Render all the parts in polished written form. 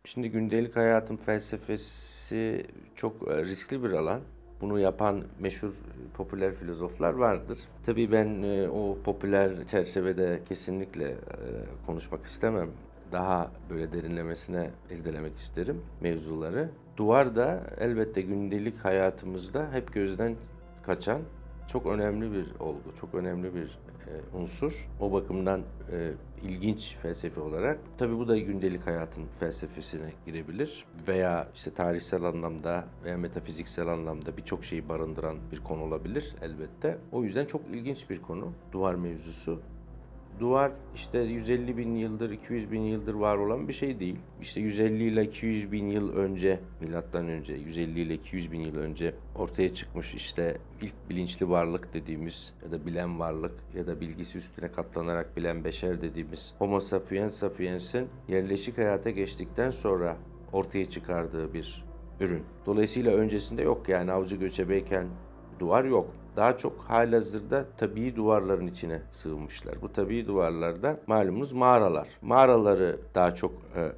Şimdi gündelik hayatın felsefesi çok riskli bir alan. Bunu yapan meşhur, popüler filozoflar vardır. Tabii ben o popüler çerçevede kesinlikle konuşmak istemem. Daha böyle derinlemesine irdelemek isterim mevzuları. Duvar da elbette gündelik hayatımızda hep gözden kaçan çok önemli bir olgu, çok önemli bir unsur. O bakımdan ilginç felsefi olarak. Tabii bu da gündelik hayatın felsefesine girebilir. Veya işte tarihsel anlamda veya metafiziksel anlamda birçok şeyi barındıran bir konu olabilir elbette. O yüzden çok ilginç bir konu duvar mevzusu. Duvar işte 150 bin yıldır, 200 bin yıldır var olan bir şey değil. İşte 150 ile 200 bin yıl önce, milattan önce, 150 ile 200 bin yıl önce ortaya çıkmış işte ilk bilinçli varlık dediğimiz ya da bilen varlık ya da bilgisi üstüne katlanarak bilen beşer dediğimiz Homo sapiens sapiens'in yerleşik hayata geçtikten sonra ortaya çıkardığı bir ürün. Dolayısıyla öncesinde yok, yani avcı göçebeyken duvar yok. Daha çok halihazırda tabii duvarların içine sığınmışlar. Bu tabii duvarlarda malumunuz mağaralar. Mağaraları daha çok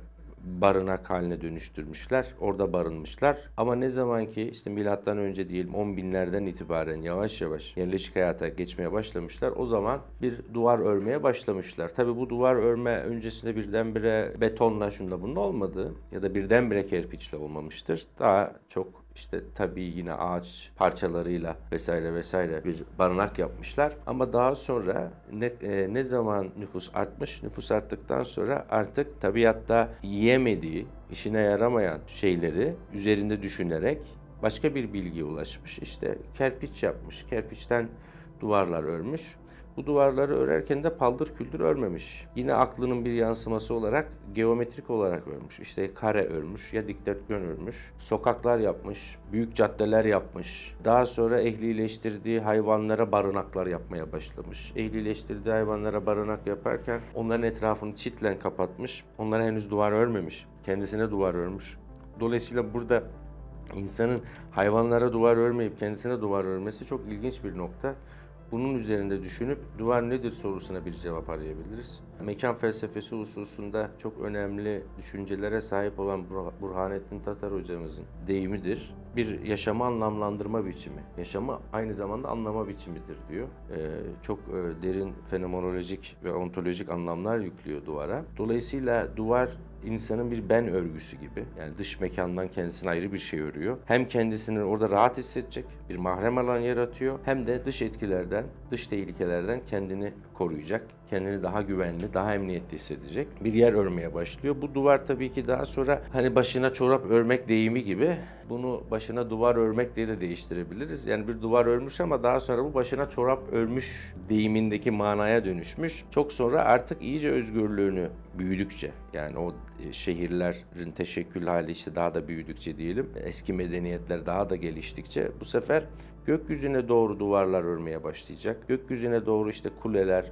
barınak haline dönüştürmüşler. Orada barınmışlar. Ama ne zaman ki işte milattan önce diyelim 10 binlerden itibaren yavaş yavaş yerleşik hayata geçmeye başlamışlar. O zaman bir duvar örmeye başlamışlar. Tabii bu duvar örme öncesinde birdenbire betonla şunda bunun olmadı ya da birdenbire kerpiçle olmamıştır. Daha çok işte tabii yine ağaç parçalarıyla vesaire vesaire bir barınak yapmışlar. Ama daha sonra ne zaman nüfus artmış, nüfus arttıktan sonra artık tabiatta yiyemediği, işine yaramayan şeyleri üzerinde düşünerek başka bir bilgiye ulaşmış. İşte kerpiç yapmış, kerpiçten duvarlar örmüş. Bu duvarları örerken de paldır küldür örmemiş. Yine aklının bir yansıması olarak geometrik olarak örmüş. İşte kare örmüş ya dikdörtgen örmüş. Sokaklar yapmış, büyük caddeler yapmış. Daha sonra ehlileştirdiği hayvanlara barınaklar yapmaya başlamış. Ehlileştirdiği hayvanlara barınak yaparken onların etrafını çitle kapatmış. Onlara henüz duvar örmemiş. Kendisine duvar örmüş. Dolayısıyla burada insanın hayvanlara duvar örmeyip kendisine duvar örmesi çok ilginç bir nokta. Bunun üzerinde düşünüp duvar nedir sorusuna bir cevap arayabiliriz. Mekan felsefesi hususunda çok önemli düşüncelere sahip olan Burhanettin Tatar hocamızın deyimidir. Bir yaşamı anlamlandırma biçimi. Yaşamı aynı zamanda anlama biçimidir diyor. Çok derin fenomenolojik ve ontolojik anlamlar yüklüyor duvara. Dolayısıyla duvar insanın bir ben örgüsü gibi. Yani dış mekandan kendisine ayrı bir şey örüyor. Hem kendisini orada rahat hissedecek bir mahrem alan yaratıyor. Hem de dış etkilerden, dış tehlikelerden kendini koruyacak. Kendini daha güvenli, daha emniyetli hissedecek bir yer örmeye başlıyor. Bu duvar tabii ki daha sonra hani başına çorap örmek deyimi gibi bunu başına duvar örmek diye de değiştirebiliriz. Yani bir duvar örmüş ama daha sonra bu başına çorap örmüş deyimindeki manaya dönüşmüş. Çok sonra artık iyice özgürlüğünü büyüdükçe, yani o şehirlerin teşekkül hali işte daha da büyüdükçe diyelim, eski medeniyetler daha da geliştikçe bu sefer gökyüzüne doğru duvarlar örmeye başlayacak. Gökyüzüne doğru işte kuleler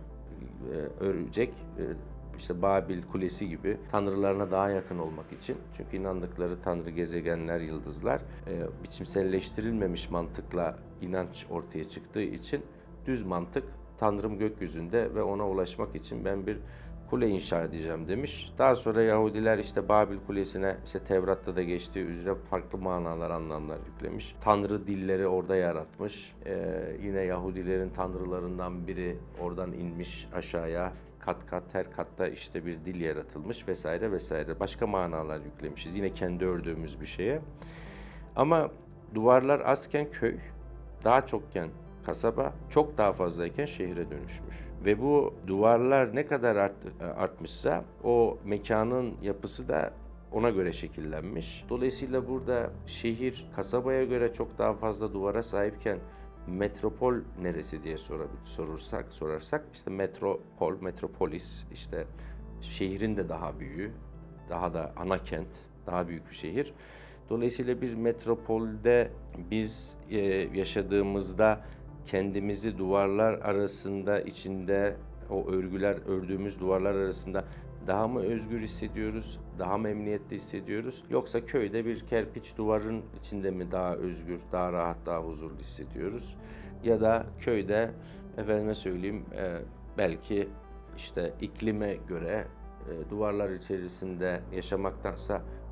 örecek. İşte Babil Kulesi gibi tanrılarına daha yakın olmak için. Çünkü inandıkları tanrı, gezegenler, yıldızlar biçimselleştirilmemiş mantıkla inanç ortaya çıktığı için düz mantık tanrım gökyüzünde ve ona ulaşmak için ben bir kule inşa edeceğim demiş. Daha sonra Yahudiler işte Babil Kulesi'ne işte Tevrat'ta da geçtiği üzere farklı manalar, anlamlar yüklemiş. Tanrı dilleri orada yaratmış. Yine Yahudilerin tanrılarından biri oradan inmiş aşağıya. Kat kat her katta işte bir dil yaratılmış vesaire vesaire. Başka manalar yüklemişiz. Yine kendi ördüğümüz bir şeye. Ama duvarlar azken köy, daha çokken kasaba, çok daha fazlayken şehre dönüşmüş. Ve bu duvarlar ne kadar artmışsa o mekanın yapısı da ona göre şekillenmiş. Dolayısıyla burada şehir kasabaya göre çok daha fazla duvara sahipken metropol neresi diye sorarsak işte metropol, metropolis, işte şehrin de daha büyüğü, daha da ana kent, daha büyük bir şehir. Dolayısıyla bir metropolde biz yaşadığımızda kendimizi duvarlar arasında, içinde o ördüğümüz duvarlar arasında daha mı özgür hissediyoruz, daha mı emniyetli hissediyoruz? Yoksa köyde bir kerpiç duvarın içinde mi daha özgür, daha rahat, daha huzurlu hissediyoruz? Ya da köyde efendime söyleyeyim belki işte iklime göre duvarlar içerisinde yaşamaktansa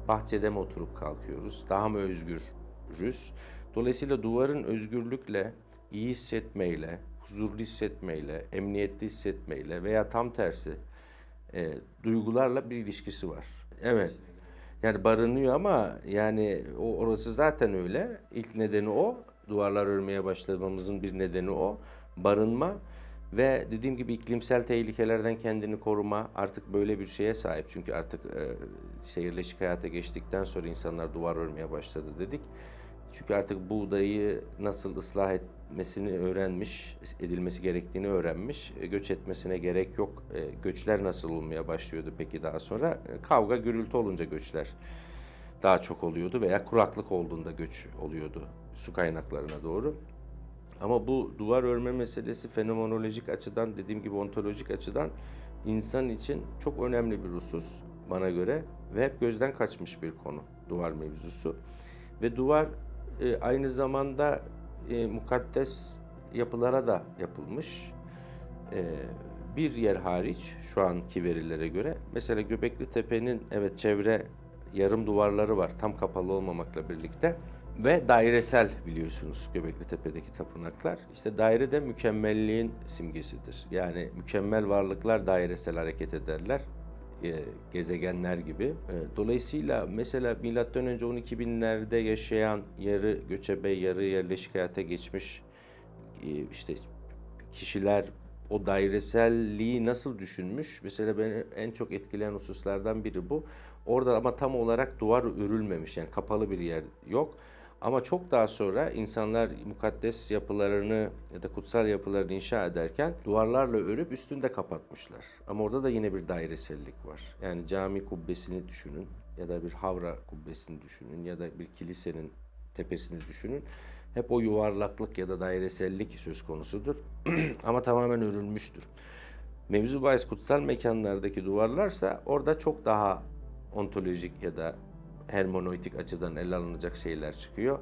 Bahçede mi oturup kalkıyoruz? Daha mı özgürüz? Dolayısıyla duvarın özgürlükle, iyi hissetmeyle, huzurlu hissetmeyle, emniyetli hissetmeyle veya tam tersi duygularla bir ilişkisi var. Evet. Yani barınıyor ama yani orası zaten öyle. İlk nedeni o. Duvarlar örmeye başlamamızın bir nedeni o. Barınma ve dediğim gibi iklimsel tehlikelerden kendini koruma artık böyle bir şeye sahip. Çünkü artık şehirleşik hayata geçtikten sonra insanlar duvar örmeye başladı dedik. Çünkü artık buğdayı nasıl ıslah etmesini öğrenmiş, edilmesi gerektiğini öğrenmiş. Göç etmesine gerek yok. Göçler nasıl olmaya başlıyordu peki daha sonra? Kavga, gürültü olunca göçler daha çok oluyordu veya kuraklık olduğunda göç oluyordu su kaynaklarına doğru. Ama bu duvar örme meselesi fenomenolojik açıdan, dediğim gibi ontolojik açıdan insan için çok önemli bir husus bana göre ve hep gözden kaçmış bir konu duvar mevzusu. Ve duvar aynı zamanda mukaddes yapılara da yapılmış. Bir yer hariç şu anki verilere göre mesela Göbekli Tepe'nin evet çevre yarım duvarları var tam kapalı olmamakla birlikte ve dairesel biliyorsunuz Göbekli Tepe'deki tapınaklar. İşte daire de mükemmelliğin simgesidir. Yani mükemmel varlıklar dairesel hareket ederler. Gezegenler gibi. Dolayısıyla mesela milattan önce 12 binlerde yaşayan yarı göçebe, yarı yerleşik hayata geçmiş işte kişiler o daireselliği nasıl düşünmüş? Mesela beni en çok etkileyen hususlardan biri bu. Orada ama tam olarak duvar örülmemiş yani kapalı bir yer yok. Ama çok daha sonra insanlar mukaddes yapılarını ya da kutsal yapılarını inşa ederken duvarlarla örüp üstünde kapatmışlar. Ama orada da yine bir dairesellik var. Yani cami kubbesini düşünün ya da bir havra kubbesini düşünün ya da bir kilisenin tepesini düşünün. Hep o yuvarlaklık ya da dairesellik söz konusudur. Ama tamamen örülmüştür. Mevzu bahis kutsal mekanlardaki duvarlarsa orada çok daha ontolojik ya da hermeneutik açıdan ele alınacak şeyler çıkıyor.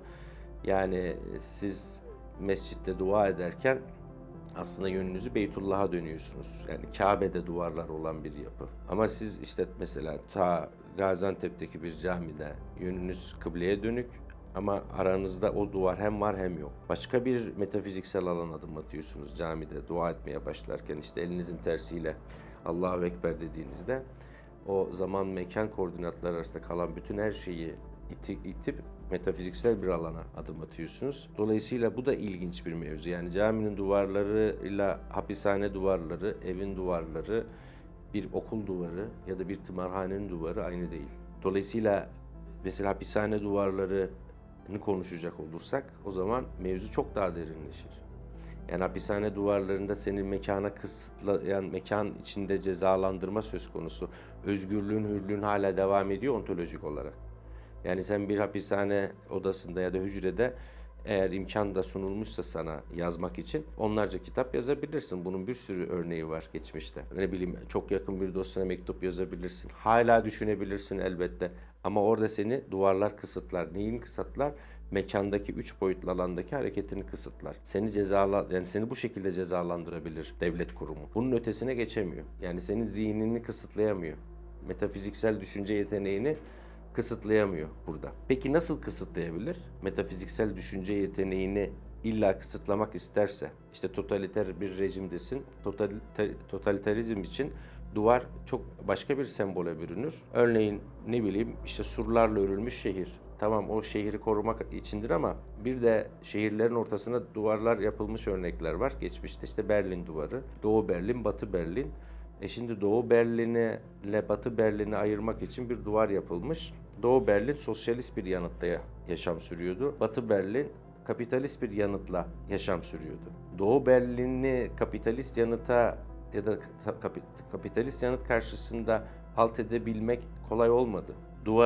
Yani siz mescitte dua ederken aslında yönünüzü Beytullah'a dönüyorsunuz. Yani Kabe'de duvarlar olan bir yapı. Ama siz işte mesela ta Gaziantep'teki bir camide yönünüz kıbleye dönük ama aranızda o duvar hem var hem yok. Başka bir metafiziksel alan adım atıyorsunuz camide dua etmeye başlarken işte elinizin tersiyle Allahu Ekber dediğinizde o zaman mekan koordinatları arasında kalan bütün her şeyi itip metafiziksel bir alana adım atıyorsunuz. Dolayısıyla bu da ilginç bir mevzu. Yani caminin duvarlarıyla hapishane duvarları, evin duvarları, bir okul duvarı ya da bir tımarhanenin duvarı aynı değil. Dolayısıyla mesela hapishane duvarlarını konuşacak olursak o zaman mevzu çok daha derinleşir. Yani hapishane duvarlarında senin mekana kısıtlayan, mekan içinde cezalandırma söz konusu. Özgürlüğün, hürlüğün hala devam ediyor ontolojik olarak. Yani sen bir hapishane odasında ya da hücrede eğer imkan da sunulmuşsa sana yazmak için onlarca kitap yazabilirsin. Bunun bir sürü örneği var geçmişte. Ne bileyim çok yakın bir dostuna mektup yazabilirsin. Hala düşünebilirsin elbette. Ama orada seni duvarlar kısıtlar. Neyin kısıtlar? Mekandaki 3 boyutlu alandaki hareketini kısıtlar. Yani seni bu şekilde cezalandırabilir devlet kurumu. Bunun ötesine geçemiyor. Yani senin zihnini kısıtlayamıyor. Metafiziksel düşünce yeteneğini kısıtlayamıyor burada. Peki nasıl kısıtlayabilir? Metafiziksel düşünce yeteneğini illa kısıtlamak isterse, işte totaliter bir rejimdesin, totalitarizm için duvar çok başka bir sembole bürünür. Örneğin ne bileyim işte surlarla örülmüş şehir. Tamam o şehri korumak içindir ama bir de şehirlerin ortasına duvarlar yapılmış örnekler var. Geçmişte işte Berlin duvarı, Doğu Berlin, Batı Berlin. Şimdi Doğu Berlin'i ile Batı Berlin'i ayırmak için bir duvar yapılmış. Doğu Berlin sosyalist bir yanıtta yaşam sürüyordu. Batı Berlin kapitalist bir yanıtla yaşam sürüyordu. Doğu Berlin'i kapitalist yanıta ya da kapitalist yanıt karşısında halt edebilmek kolay olmadı.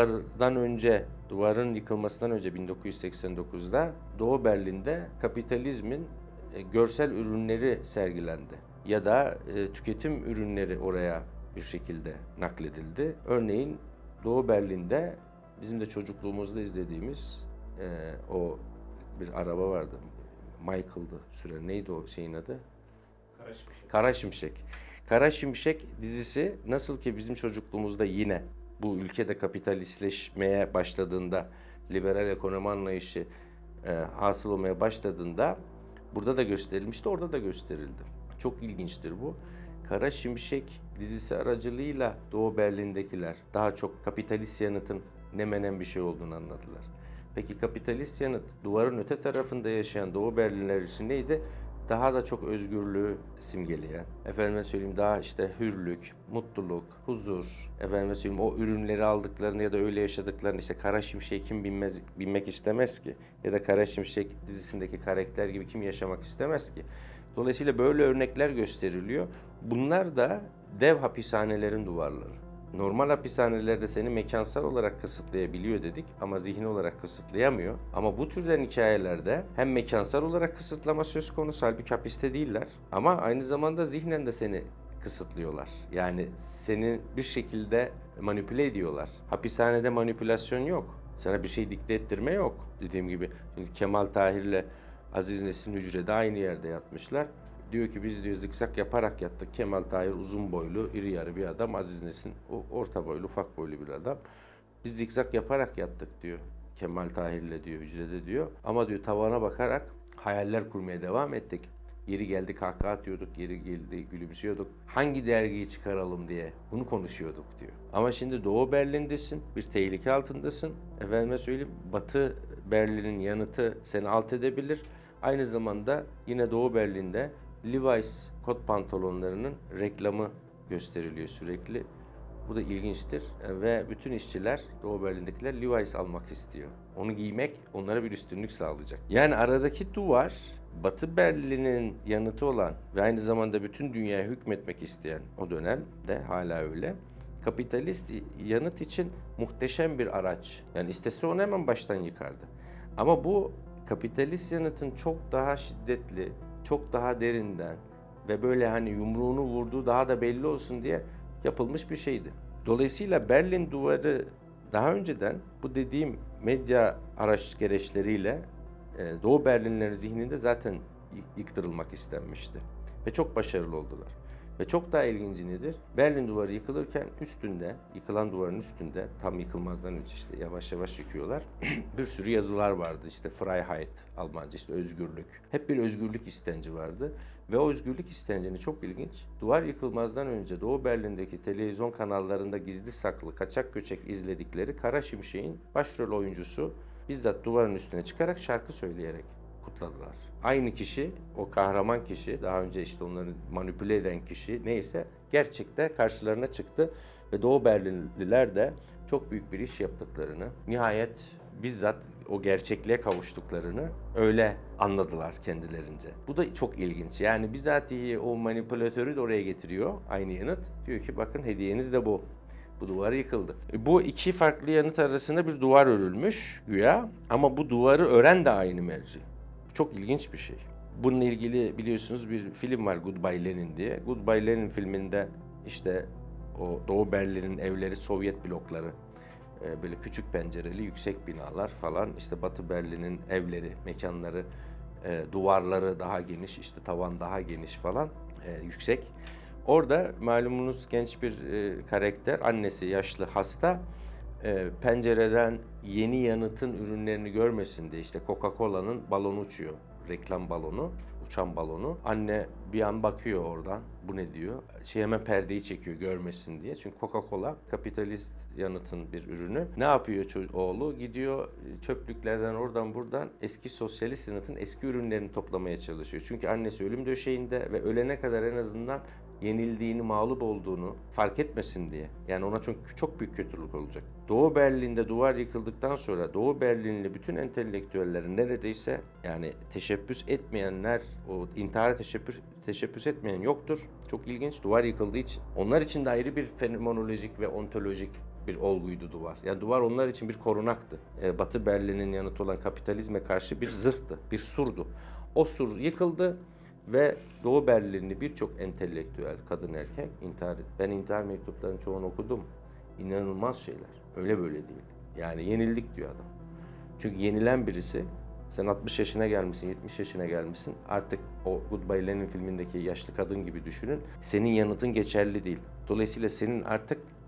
Duvarın yıkılmasından önce 1989'da Doğu Berlin'de kapitalizmin görsel ürünleri sergilendi. Ya da tüketim ürünleri oraya bir şekilde nakledildi. Örneğin Doğu Berlin'de bizim de çocukluğumuzda izlediğimiz o bir araba vardı. Michael'dı süren. Neydi o şeyin adı? Kara Şimşek. Kara Şimşek. Kara Şimşek dizisi nasıl ki bizim çocukluğumuzda yine bu ülkede kapitalistleşmeye başladığında, liberal ekonomi anlayışı hasıl olmaya başladığında burada da gösterilmişti, orada da gösterildi. Çok ilginçtir bu. Kara Şimşek dizisi aracılığıyla Doğu Berlin'dekiler daha çok kapitalist yanıtın ne menen bir şey olduğunu anladılar. Peki kapitalist yanıt duvarın öte tarafında yaşayan Doğu Berlinler için neydi? Daha da çok özgürlüğü simgeleyen, efendime söyleyeyim daha işte hürlük, mutluluk, huzur, efendime söyleyeyim o ürünleri aldıklarını ya da öyle yaşadıklarını işte Kara Şimşek'e kim binmek istemez ki? Ya da Kara Şimşek dizisindeki karakter gibi kim yaşamak istemez ki? Dolayısıyla böyle örnekler gösteriliyor. Bunlar da dev hapishanelerin duvarları. Normal hapishanelerde seni mekansal olarak kısıtlayabiliyor dedik ama zihni olarak kısıtlayamıyor. Ama bu türden hikayelerde hem mekansal olarak kısıtlama söz konusu, halbuki hapiste değiller. Ama aynı zamanda zihnen de seni kısıtlıyorlar. Yani seni bir şekilde manipüle ediyorlar. Hapishanede manipülasyon yok. Sana bir şey dikte ettirme yok. Dediğim gibi şimdi Kemal Tahir'le Aziz Nesin hücrede aynı yerde yatmışlar. Diyor ki biz diyor zikzak yaparak yattık. Kemal Tahir uzun boylu, iri yarı bir adam. Aziz Nesin orta boylu, ufak boylu bir adam. Biz zikzak yaparak yattık diyor. Kemal Tahir'le diyor hücrede diyor. Ama diyor tavana bakarak hayaller kurmaya devam ettik. Yeri geldi kahkaha atıyorduk, yeri geldi gülümsüyorduk. Hangi dergiyi çıkaralım diye bunu konuşuyorduk diyor. Ama şimdi Doğu Berlin'desin, bir tehlike altındasın. Efendime söyleyeyim Batı Berlin'in yanıtı seni alt edebilir. Aynı zamanda yine Doğu Berlin'de Levi's kot pantolonlarının reklamı gösteriliyor sürekli. Bu da ilginçtir ve bütün işçiler, Doğu Berlin'dekiler Levi's almak istiyor. Onu giymek onlara bir üstünlük sağlayacak. Yani aradaki duvar Batı Berlin'in yanıtı olan ve aynı zamanda bütün dünyaya hükmetmek isteyen o dönemde hala öyle. Kapitalist yanıt için muhteşem bir araç. Yani istese onu hemen baştan yıkardı. Ama bu kapitalist yanıtın çok daha şiddetli, çok daha derinden ve böyle hani yumruğunu vurduğu daha da belli olsun diye yapılmış bir şeydi. Dolayısıyla Berlin Duvarı daha önceden bu dediğim medya araç gereçleriyle Doğu Berlinlerin zihninde zaten yıktırılmak istenmişti. Ve çok başarılı oldular. Ve çok daha ilginci nedir? Berlin Duvarı yıkılırken üstünde, yıkılan duvarın üstünde, tam yıkılmazdan önce işte yavaş yavaş yıkıyorlar. Bir sürü yazılar vardı işte Freiheit, Almanca işte özgürlük. Hep bir özgürlük istenci vardı. Ve o özgürlük istencini çok ilginç. Duvar yıkılmazdan önce Doğu Berlin'deki televizyon kanallarında gizli saklı, kaçak göçek izledikleri Kara Şimşek'in başrol oyuncusu bizzat duvarın üstüne çıkarak şarkı söyleyerek kutladılar. Aynı kişi, o kahraman kişi, daha önce işte onları manipüle eden kişi neyse gerçekte karşılarına çıktı ve Doğu Berlinliler de çok büyük bir iş yaptıklarını, nihayet bizzat o gerçekliğe kavuştuklarını öyle anladılar kendilerince. Bu da çok ilginç. Yani bizatihi o manipülatörü de oraya getiriyor aynı yanıt. Diyor ki bakın hediyeniz de bu. Bu duvar yıkıldı. Bu iki farklı yanıt arasında bir duvar örülmüş güya ama bu duvarı ören de aynı merci. Çok ilginç bir şey. Bununla ilgili biliyorsunuz bir film var Goodbye Lenin diye. Goodbye Lenin filminde işte o Doğu Berlin'in evleri Sovyet blokları. Böyle küçük pencereli yüksek binalar falan. İşte Batı Berlin'in evleri, mekanları, duvarları daha geniş, işte tavan daha geniş falan, yüksek. Orada malumunuz genç bir karakter, annesi yaşlı hasta, pencereden yeni yanıtın ürünlerini görmesin diye işte Coca-Cola'nın balonu uçuyor, reklam balonu, uçan balonu. Anne bir an bakıyor oradan, bu ne diyor? Hemen perdeyi çekiyor görmesin diye. Çünkü Coca-Cola kapitalist yanıtın bir ürünü. Ne yapıyor oğlu? Gidiyor çöplüklerden oradan buradan eski sosyalist yanıtın eski ürünlerini toplamaya çalışıyor. Çünkü annesi ölüm döşeğinde ve ölene kadar en azından yenildiğini, mağlup olduğunu fark etmesin diye. Yani ona çok büyük kötülük olacak. Doğu Berlin'de duvar yıkıldıktan sonra Doğu Berlinli bütün entelektüellerin neredeyse yani teşebbüs etmeyenler, o intihara teşebbüs etmeyen yoktur. Çok ilginç. Duvar yıkıldığı için. Onlar için de ayrı bir fenomenolojik ve ontolojik bir olguydu duvar. Yani duvar onlar için bir korunaktı. Batı Berlin'in yanıtı olan kapitalizme karşı bir zırhtı, bir surdu. O sur yıkıldı. Ve Doğu Berlinli birçok entelektüel kadın erkek intihar etti. Ben intihar mektuplarının çoğunu okudum. İnanılmaz şeyler. Öyle böyle değil. Yani yenildik diyor adam. Çünkü yenilen birisi, sen 60 yaşına gelmişsin, 70 yaşına gelmişsin. Artık o Goodbye Lenin filmindeki yaşlı kadın gibi düşünün. Senin yanıtın geçerli değil. Dolayısıyla senin artık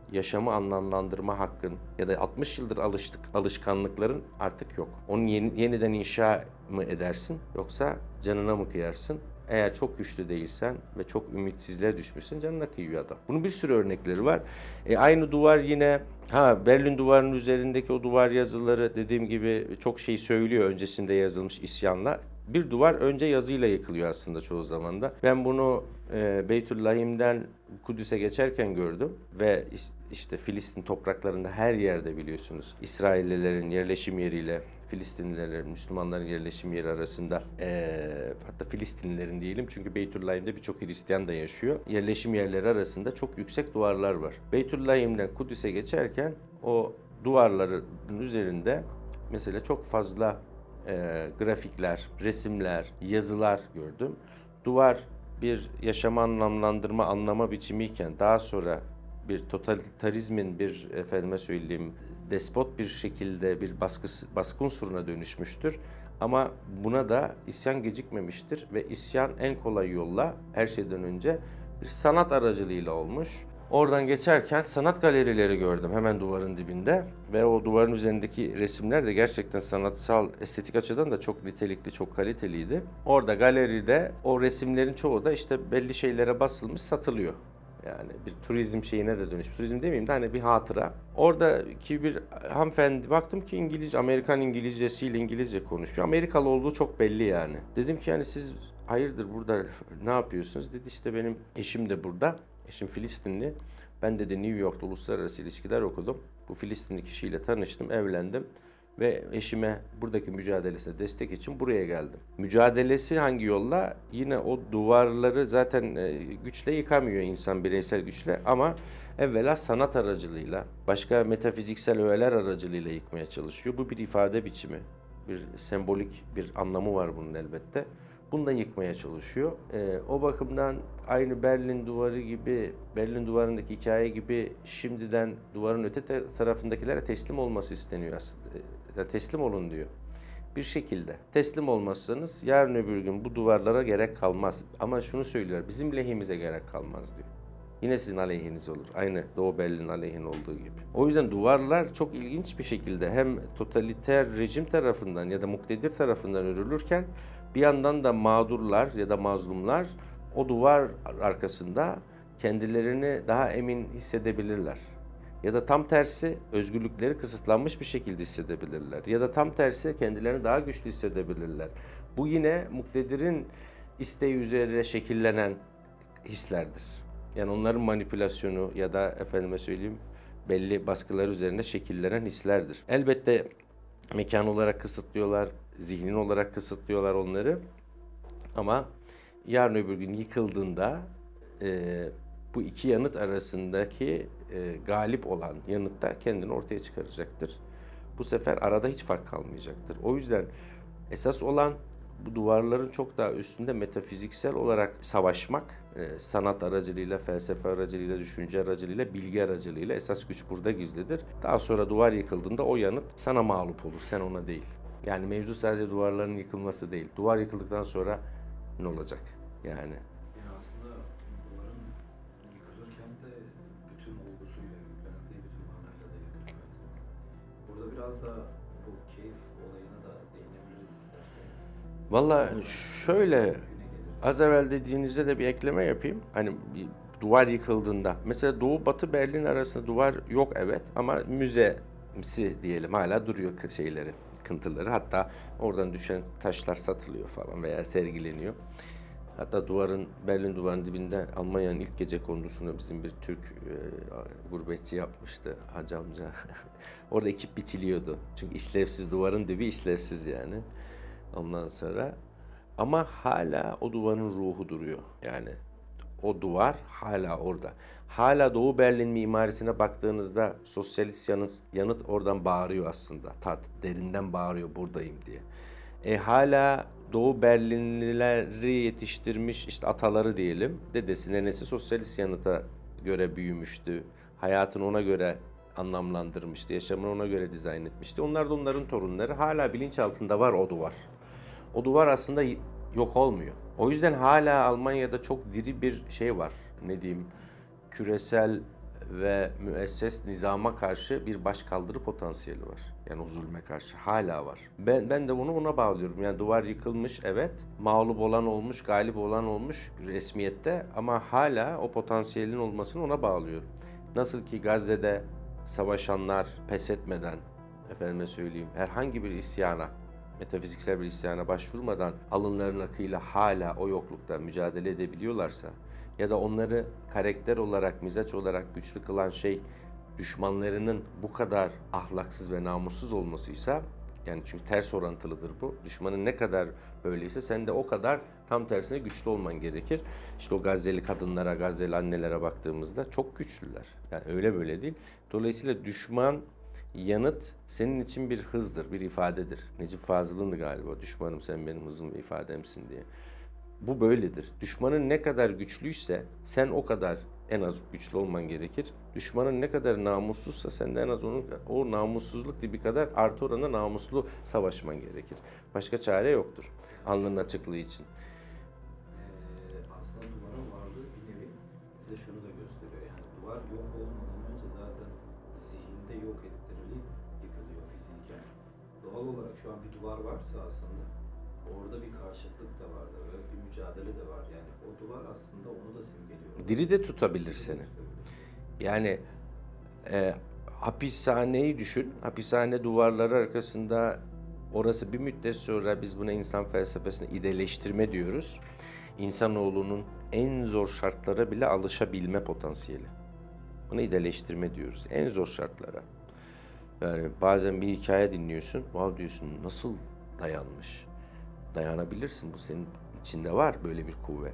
yaşamı anlamlandırma hakkın ya da 60 yıldır alışkanlıkların artık yok. Onu yeniden inşa mı edersin yoksa canına mı kıyarsın? Eğer çok güçlü değilsen ve çok ümitsizliğe düşmüşsen canına kıyıyor adam. Bunun bir sürü örnekleri var. Aynı duvar yine, Berlin Duvarı'nın üzerindeki o duvar yazıları dediğim gibi çok şey söylüyor öncesinde yazılmış isyanla. Bir duvar önce yazıyla yıkılıyor aslında çoğu zaman da. Ben bunu Beytüllahim'den Kudüs'e geçerken gördüm ve işte Filistin topraklarında her yerde biliyorsunuz İsraillilerin yerleşim yeriyle Filistinlilerin, Müslümanların yerleşim yeri arasında hatta Filistinlilerin diyelim çünkü Beytüllahim'de birçok Hristiyan da yaşıyor. Yerleşim yerleri arasında çok yüksek duvarlar var. Beytüllahim'den Kudüs'e geçerken o duvarların üzerinde mesela çok fazla grafikler, resimler, yazılar gördüm. Duvar bir yaşama anlamlandırma, anlama biçimiyken daha sonra bir totalitarizmin bir efendime söyleyeyim despot bir şekilde bir baskı unsuruna dönüşmüştür. Ama buna da isyan gecikmemiştir ve isyan en kolay yolla her şeyden önce bir sanat aracılığıyla olmuş. Oradan geçerken sanat galerileri gördüm hemen duvarın dibinde ve o duvarın üzerindeki resimler de gerçekten sanatsal, estetik açıdan da çok nitelikli, çok kaliteliydi. Orada galeride o resimlerin çoğu da işte belli şeylere basılmış, satılıyor. Yani bir turizm şeyine de dönüş. Turizm demeyeyim de hani bir hatıra. Oradaki bir hanımefendi baktım ki İngilizce, Amerikan İngilizcesiyle İngilizce konuşuyor. Amerikalı olduğu çok belli yani. Dedim ki yani siz hayırdır burada ne yapıyorsunuz? Dedi işte benim eşim de burada. Eşim Filistinli. Ben de New York'ta uluslararası ilişkiler okudum. Bu Filistinli kişiyle tanıştım, evlendim. Ve eşime buradaki mücadelesine destek için buraya geldim. Mücadelesi hangi yolla? Yine o duvarları zaten güçle yıkamıyor insan bireysel güçle ama evvela sanat aracılığıyla, başka metafiziksel öğeler aracılığıyla yıkmaya çalışıyor. Bu bir ifade biçimi, bir sembolik bir anlamı var bunun elbette. Bunu da yıkmaya çalışıyor. O bakımdan aynı Berlin Duvarı gibi, Berlin Duvarı'ndaki hikaye gibi şimdiden duvarın öte tarafındakilere teslim olması isteniyor aslında. Teslim olun diyor. Bir şekilde teslim olmazsanız yarın öbür gün bu duvarlara gerek kalmaz. Ama şunu söylüyor, bizim lehimize gerek kalmaz diyor. Yine sizin aleyhiniz olur. Aynı Doğu Berlin aleyhin olduğu gibi. O yüzden duvarlar çok ilginç bir şekilde hem totaliter rejim tarafından ya da muktedir tarafından örülürken bir yandan da mağdurlar ya da mazlumlar o duvar arkasında kendilerini daha emin hissedebilirler. Ya da tam tersi özgürlükleri kısıtlanmış bir şekilde hissedebilirler. Ya da tam tersi kendilerini daha güçlü hissedebilirler. Bu yine muktedirin isteği üzerine şekillenen hislerdir. Yani onların manipülasyonu ya da efendime söyleyeyim belli baskılar üzerine şekillenen hislerdir. Elbette mekan olarak kısıtlıyorlar, zihnin olarak kısıtlıyorlar onları. Ama yarın öbür gün yıkıldığında bu iki yanıt arasındaki galip olan yanıt da kendini ortaya çıkaracaktır. Bu sefer arada hiç fark kalmayacaktır. O yüzden esas olan bu duvarların çok daha üstünde metafiziksel olarak savaşmak, sanat aracılığıyla, felsefe aracılığıyla, düşünce aracılığıyla, bilgi aracılığıyla esas güç burada gizlidir. Daha sonra duvar yıkıldığında o yanıt sana mağlup olur, sen ona değil. Yani mevzu sadece duvarların yıkılması değil. Duvar yıkıldıktan sonra ne olacak? Yani Aslında duvarın yıkılırken de bütün olgusuyla yüklendiği bütün manayla da yıkılıyor. Burada biraz da bu keyif olayına da değinebiliriz isterseniz. vallahi şöyle az evvel dediğinizde de bir ekleme yapayım. Hani bir duvar yıkıldığında mesela Doğu Batı Berlin arasında duvar yok evet ama müzemsi diyelim hala duruyor şeyleri, yıkıntıları. Hatta oradan düşen taşlar satılıyor falan veya sergileniyor. Hatta Berlin Duvarı'nın dibinde Almanya'nın ilk gece kondusunu bizim bir Türk gurbetçi yapmıştı hacı amca. Orada ekip biçiliyordu. Çünkü işlevsiz, duvarın dibi işlevsiz yani. Ondan sonra ama hala o duvarın ruhu duruyor. Yani o duvar hala orada. Hala Doğu Berlin mimarisine baktığınızda sosyalist yanıt oradan bağırıyor aslında. Derinden bağırıyor buradayım diye. Hala Doğu Berlinlileri yetiştirmiş işte ataları diyelim. Dedesi, nenesi sosyalist yanıta göre büyümüştü. Hayatını ona göre anlamlandırmıştı. Yaşamını ona göre dizayn etmişti. Onlar da onların torunları. Hala bilinçaltında var o duvar. O duvar aslında yok olmuyor. O yüzden hala Almanya'da çok diri bir şey var. Ne diyeyim? Küresel ve müesses nizama karşı bir başkaldırı potansiyeli var. Yani o zulme karşı hala var. Ben de bunu ona bağlıyorum. Yani duvar yıkılmış, evet. Mağlup olan olmuş, galip olan olmuş resmiyette, ama hala o potansiyelin olmasını ona bağlıyorum. Nasıl ki Gazze'de savaşanlar pes etmeden, efendime söyleyeyim, herhangi bir isyana, metafiziksel bir isyana başvurmadan alınların akıyla hala o yoklukta mücadele edebiliyorlarsa, ya da onları karakter olarak, mizaç olarak güçlü kılan şey düşmanlarının bu kadar ahlaksız ve namussuz olmasıysa, yani çünkü ters orantılıdır bu. Düşmanın ne kadar böyleyse sen de o kadar tam tersine güçlü olman gerekir. İşte o Gazze'li kadınlara, Gazze'li annelere baktığımızda çok güçlüler. Yani öyle böyle değil. Dolayısıyla düşman yanıt senin için bir hızdır, bir ifadedir. Necip Fazıl'ındı galiba, düşmanım sen benim hızım ve ifademsin diye. Bu böyledir. Düşmanın ne kadar güçlüyse sen o kadar en az güçlü olman gerekir. Düşmanın ne kadar namussuzsa sen de en az onun o namussuzluk tipi kadar artı oranda namuslu savaşman gerekir. Başka çare yoktur. Alnının açıklığı için. Aslında duvarın varlığı bir nevi bize şunu da gösteriyor. Yani duvar yok olmadan önce zaten zihinde yok ettirilip yıkılıyor fiziken. Doğal olarak şu an bir duvar varsa aslında orada bir karşıtlık da var da ve bir mücadele de var. Yani o duvar aslında onu da simgeliyor. Diri de tutabilir seni. Yani hapishaneyi düşün. Hapishane duvarları arkasında, orası bir müddet sonra biz buna insan felsefesinde ideleştirme diyoruz. İnsanoğlunun en zor şartlara bile alışabilme potansiyeli. Buna ideleştirme diyoruz. En zor şartlara. Yani bazen bir hikaye dinliyorsun. Wow diyorsun, nasıl dayanmış? Dayanabilirsin. Bu senin içinde var böyle bir kuvvet.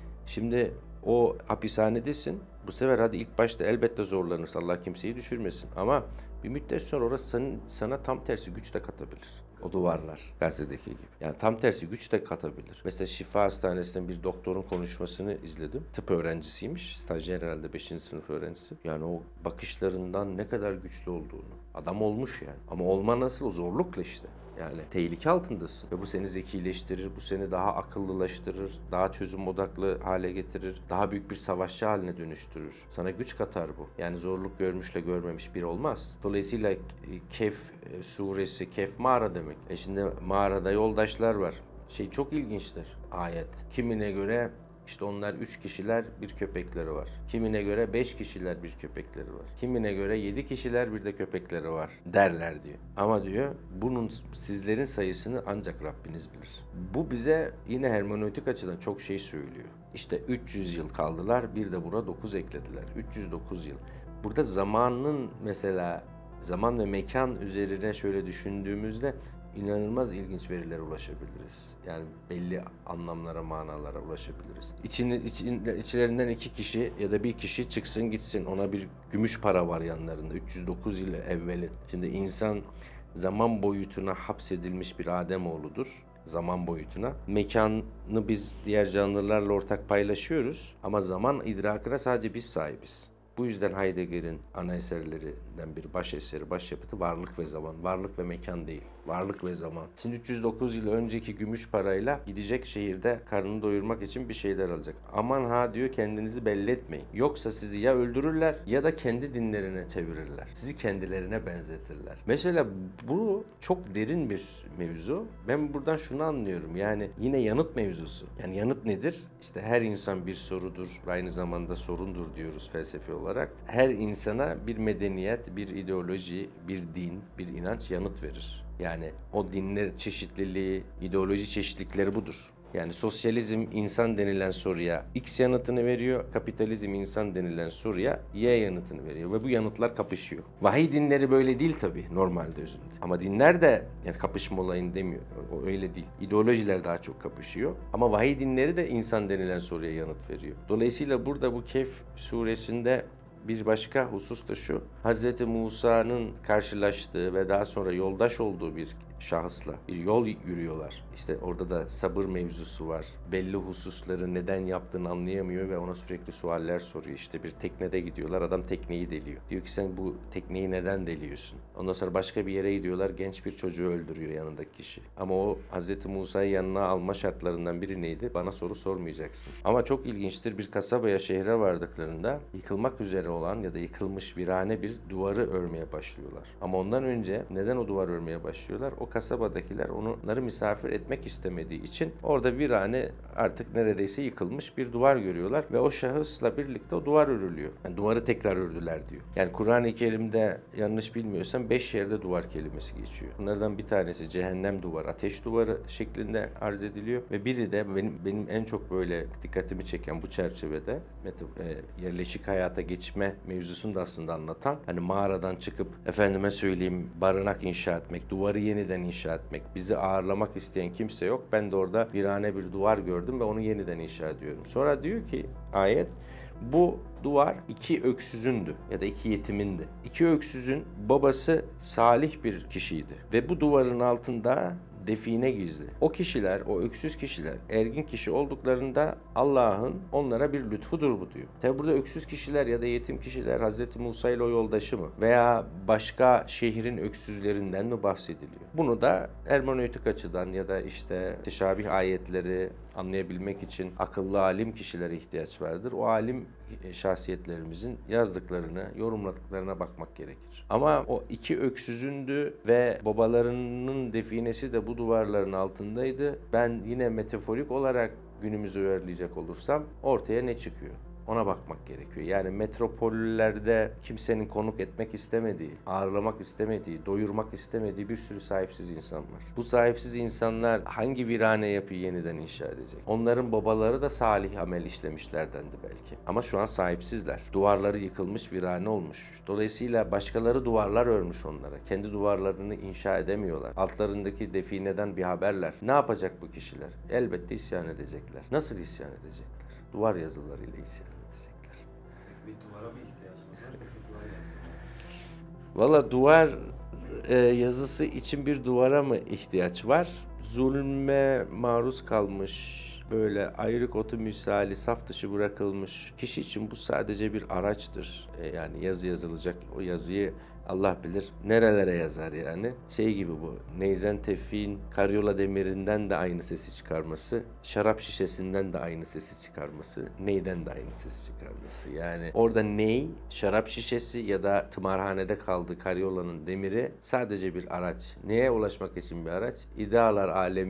Şimdi o hapishanedesin. Bu sefer hadi ilk başta elbette zorlanırsın. Allah kimseyi düşürmesin. Ama bir müddet sonra orası sana tam tersi güç de katabilir. O duvarlar Gazze'deki gibi. Yani tam tersi güç de katabilir. Mesela Şifa Hastanesi'nden bir doktorun konuşmasını izledim. Tıp öğrencisiymiş. Stajyer herhalde 5. sınıf öğrencisi. Yani o bakışlarından ne kadar güçlü olduğunu. Adam olmuş yani. Ama olma nasıl? O zorlukla işte. Yani tehlike altındasın ve bu seni zekileştirir, bu seni daha akıllılaştırır, daha çözüm odaklı hale getirir, daha büyük bir savaşçı haline dönüştürür. Sana güç katar bu. Yani zorluk görmüşle görmemiş bir olmaz. Dolayısıyla Kehf suresi, Kehf mağara demek. Şimdi mağarada yoldaşlar var. Çok ilginçtir ayet. Kimine göre İşte onlar 3 kişiler, bir köpekleri var. Kimine göre 5 kişiler, bir köpekleri var. Kimine göre 7 kişiler, bir de köpekleri var derler diyor. Ama diyor bunun sizlerin sayısını ancak Rabbiniz bilir. Bu bize yine hermeneutik açıdan çok şey söylüyor. İşte 300 yıl kaldılar, bir de buna 9 eklediler. 309 yıl. Burada zamanın mesela zaman ve mekan üzerine şöyle düşündüğümüzde inanılmaz ilginç verilere ulaşabiliriz. Yani belli anlamlara, manalara ulaşabiliriz. İçlerinden 2 kişi ya da 1 kişi çıksın gitsin. Ona bir gümüş para var yanlarında. 309 yıl evveli. Şimdi insan zaman boyutuna hapsedilmiş bir Ademoğlu'dur. Zaman boyutuna. Mekanı biz diğer canlılarla ortak paylaşıyoruz. Ama zaman idrakına sadece biz sahibiz. Bu yüzden Heidegger'in ana eserlerinden bir baş eseri, başyapıtı varlık ve zaman. Varlık ve mekan değil, varlık ve zaman. Şimdi 309 yıl önceki gümüş parayla gidecek şehirde karnını doyurmak için bir şeyler alacak. Aman ha diyor, kendinizi belli etmeyin. Yoksa sizi ya öldürürler ya da kendi dinlerine çevirirler. Sizi kendilerine benzetirler. Mesela bu çok derin bir mevzu. Ben buradan şunu anlıyorum. Yani yine yanıt mevzusu. Yani yanıt nedir? İşte her insan bir sorudur ve aynı zamanda sorundur diyoruz felsefi olarak. Her insana bir medeniyet, bir ideoloji, bir din, bir inanç yanıt verir. Yani o dinler çeşitliliği, ideoloji çeşitlilikleri budur. Yani sosyalizm insan denilen soruya X yanıtını veriyor, kapitalizm insan denilen soruya Y yanıtını veriyor ve bu yanıtlar kapışıyor. Vahiy dinleri böyle değil tabii normalde özünde. Ama dinler de yani kapışma olayını demiyor, o öyle değil. İdeolojiler daha çok kapışıyor ama vahiy dinleri de insan denilen soruya yanıt veriyor. Dolayısıyla burada bu Kehf suresinde bir başka husus da şu: Hz. Musa'nın karşılaştığı ve daha sonra yoldaş olduğu bir şahısla bir yol yürüyorlar. İşte orada da sabır mevzusu var. Belli hususları neden yaptığını anlayamıyor ve ona sürekli sualler soruyor. İşte bir teknede gidiyorlar, adam tekneyi deliyor. Diyor ki sen bu tekneyi neden deliyorsun? Ondan sonra başka bir yere gidiyorlar, genç bir çocuğu öldürüyor yanındaki kişi. Ama o Hz. Musa'yı yanına alma şartlarından biri neydi? Bana soru sormayacaksın. Ama çok ilginçtir, bir kasabaya, şehre vardıklarında yıkılmak üzere olan ya da yıkılmış virane bir duvarı örmeye başlıyorlar. Ama ondan önce neden o duvar örmeye başlıyorlar? O kasabadakiler onları misafir etmek istemediği için orada virane, artık neredeyse yıkılmış bir duvar görüyorlar ve o şahısla birlikte o duvar örülüyor. Yani duvarı tekrar ördüler diyor. Yani Kur'an-ı Kerim'de yanlış bilmiyorsam 5 yerde duvar kelimesi geçiyor. Bunlardan bir tanesi cehennem duvarı, ateş duvarı şeklinde arz ediliyor ve biri de benim en çok böyle dikkatimi çeken bu çerçevede yerleşik hayata geçme mevzusunu da aslında anlatan, hani mağaradan çıkıp efendime söyleyeyim barınak inşa etmek, duvarı yeniden inşa etmek, bizi ağırlamak isteyen kimse yok. Ben de orada virane bir duvar gördüm ve onu yeniden inşa ediyorum. Sonra diyor ki ayet, bu duvar 2 öksüzündü ya da 2 yetimindi. 2 öksüzün babası salih bir kişiydi ve bu duvarın altında define gizli. O kişiler, o öksüz kişiler ergin kişi olduklarında Allah'ın onlara bir lütfudur bu diyor. Tabi burada öksüz kişiler ya da yetim kişiler Hz. Musa ile o yoldaşı mı? Veya başka şehrin öksüzlerinden mi bahsediliyor? Bunu da hermeneutik açıdan ya da işte teşabih ayetleri anlayabilmek için akıllı alim kişilere ihtiyaç vardır. O alim şahsiyetlerimizin yazdıklarını, yorumladıklarına bakmak gerekir. Ama o 2 öksüzündü ve babalarının definesi de bu duvarların altındaydı. Ben yine metaforik olarak günümüzü uyarlayacak olursam ortaya ne çıkıyor? Ona bakmak gerekiyor. Yani metropollerde kimsenin konuk etmek istemediği, ağırlamak istemediği, doyurmak istemediği bir sürü sahipsiz insan var. Bu sahipsiz insanlar hangi virane yapıyı yeniden inşa edecek? Onların babaları da salih amel işlemişlerdendi belki. Ama şu an sahipsizler. Duvarları yıkılmış, virane olmuş. Dolayısıyla başkaları duvarlar örmüş onlara. Kendi duvarlarını inşa edemiyorlar. Altlarındaki defineden bir haberler. Ne yapacak bu kişiler? Elbette isyan edecekler. Nasıl isyan edecekler? Duvar yazılarıyla isyan edecekler. Bir duvara mı ihtiyacımız var? Bir duvar yazsın. Valla duvar yazısı için bir duvara mı ihtiyaç var? Zulme maruz kalmış, böyle ayrık otu misali saf dışı bırakılmış kişi için bu sadece bir araçtır. Yani yazı yazılacak, o yazıyı Allah bilir nerelere yazar yani. Şey gibi bu, Neyzen Tevfik'in karyola demirinden de aynı sesi çıkarması, şarap şişesinden de aynı sesi çıkarması, neyden de aynı sesi çıkarması. Yani orada ney, şarap şişesi ya da tımarhanede kaldığı karyolanın demiri sadece bir araç. Neye ulaşmak için bir araç? İdealar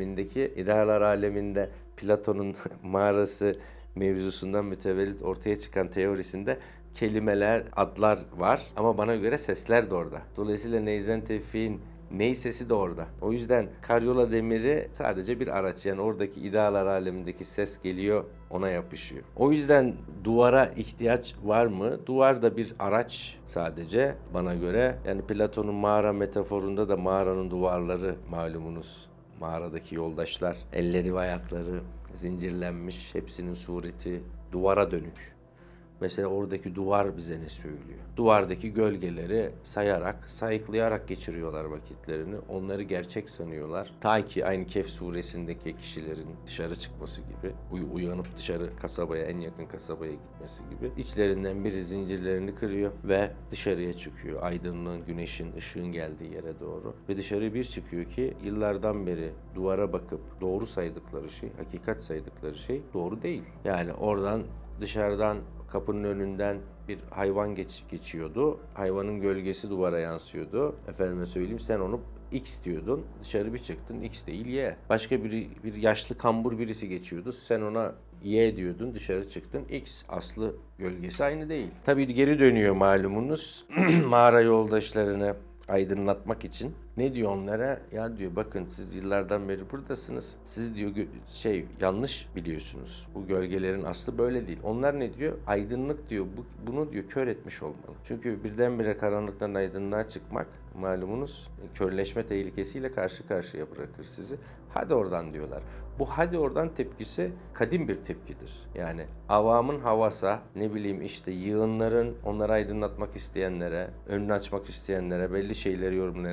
aleminde Platon'un mağarası mevzusundan mütevellit ortaya çıkan teorisinde kelimeler, adlar var ama bana göre sesler de orada. Dolayısıyla Neyzen Tevfik'in ney sesi de orada. O yüzden karyola demiri sadece bir araç. Yani oradaki idealar alemindeki ses geliyor, ona yapışıyor. O yüzden duvara ihtiyaç var mı? Duvar da bir araç sadece bana göre. Yani Platon'un mağara metaforunda da mağaranın duvarları malumunuz. Mağaradaki yoldaşlar, elleri ve ayakları zincirlenmiş, hepsinin sureti duvara dönük. Mesela oradaki duvar bize ne söylüyor? Duvardaki gölgeleri sayarak, sayıklayarak geçiriyorlar vakitlerini. Onları gerçek sanıyorlar. Ta ki aynı Kehf suresindeki kişilerin dışarı çıkması gibi, uyanıp dışarı kasabaya, en yakın kasabaya gitmesi gibi. İçlerinden biri zincirlerini kırıyor ve dışarıya çıkıyor. Aydınlığın, güneşin, ışığın geldiği yere doğru. Ve dışarı bir çıkıyor ki yıllardan beri duvara bakıp doğru saydıkları şey, hakikat saydıkları şey doğru değil. Yani oradan, dışarıdan, kapının önünden bir hayvan geçiyordu. Hayvanın gölgesi duvara yansıyordu. Efendime söyleyeyim, sen onu X diyordun. Dışarı bir çıktın, X değil Y. Başka bir yaşlı kambur birisi geçiyordu. Sen ona Y diyordun, dışarı çıktın. X. Aslı gölgesi aynı değil. Tabii geri dönüyor malumunuz. Mağara yoldaşlarını aydınlatmak için. Ne diyor onlara? Ya diyor, bakın siz yıllardan beri buradasınız. Siz diyor yanlış biliyorsunuz. Bu gölgelerin aslı böyle değil. Onlar ne diyor? Aydınlık diyor. Bunu diyor kör etmiş olmalı. Çünkü birdenbire karanlıktan aydınlığa çıkmak malumunuz körleşme tehlikesiyle karşı karşıya bırakır sizi. Hadi oradan diyorlar. Bu hadi oradan tepkisi kadim bir tepkidir. Yani avamın havasa, ne bileyim işte yığınların onları aydınlatmak isteyenlere, önünü açmak isteyenlere, belli şeyleri yorumlayan, yine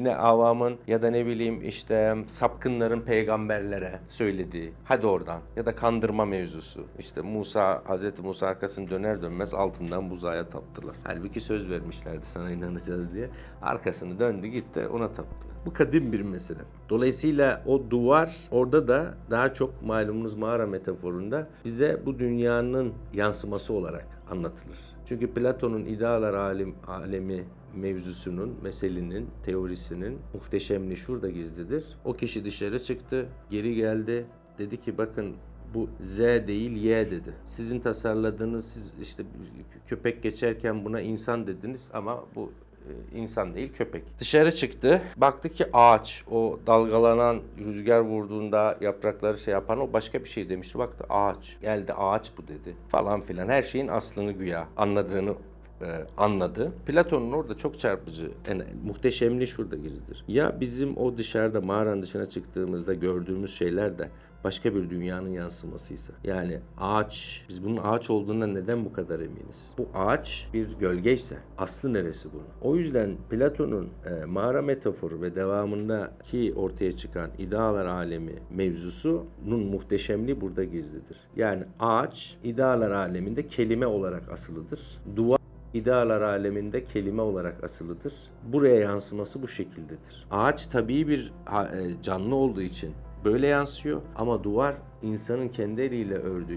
yine avamın ya da ne bileyim işte sapkınların peygamberlere söylediği, hadi oradan, ya da kandırma mevzusu. İşte Hazreti Musa arkasını döner dönmez altından buzağa taptılar. Halbuki söz vermişlerdi sana inanacağız diye. Arkasını döndü gitti, ona taptılar. Bu kadim bir mesele. Dolayısıyla o duvar orada da daha çok malumunuz mağara metaforunda bize bu dünyanın yansıması olarak anlatılır. Çünkü Platon'un idealar alemi mevzusunun, meselenin, teorisinin muhteşemliği şurada gizlidir. O kişi dışarı çıktı, geri geldi, dedi ki bakın bu Z değil Y dedi. Sizin tasarladığınız, siz işte köpek geçerken buna insan dediniz ama bu insan değil köpek. Dışarı çıktı, baktı ki ağaç, o dalgalanan, rüzgar vurduğunda yaprakları şey yapan o başka bir şey demişti. Baktı ağaç, geldi ağaç bu dedi falan filan. Her şeyin aslını güya anladığını anladı. Platon'un orada çok çarpıcı, yani muhteşemliği şurada gizlidir. Ya bizim o dışarıda mağaranın dışına çıktığımızda gördüğümüz şeyler de başka bir dünyanın yansımasıysa. Yani ağaç, biz bunun ağaç olduğundan neden bu kadar eminiz? Bu ağaç bir gölgeyse aslı neresi bunun? O yüzden Platon'un mağara metaforu ve devamındaki ortaya çıkan idealar alemi mevzusunun muhteşemliği burada gizlidir. Yani ağaç idealar aleminde kelime olarak asılıdır. Duvar İdealar aleminde kelime olarak asılıdır. Buraya yansıması bu şekildedir. Ağaç tabii bir canlı olduğu için böyle yansıyor ama duvar insanın kendi eliyle